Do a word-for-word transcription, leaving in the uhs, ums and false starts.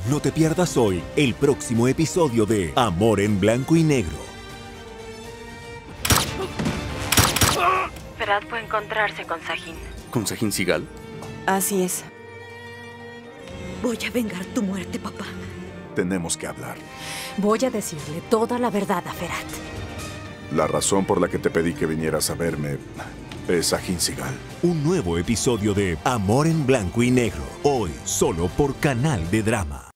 No te pierdas hoy el próximo episodio de Amor en Blanco y Negro. Ferhat fue a encontrarse con Sahin. ¿Con Sahin Sigal? Así es. Voy a vengar tu muerte, papá. Tenemos que hablar. Voy a decirle toda la verdad a Ferhat. La razón por la que te pedí que vinieras a verme es Sahin Sigal. Un nuevo episodio de Amor en Blanco y Negro. Hoy solo por Canal de Drama.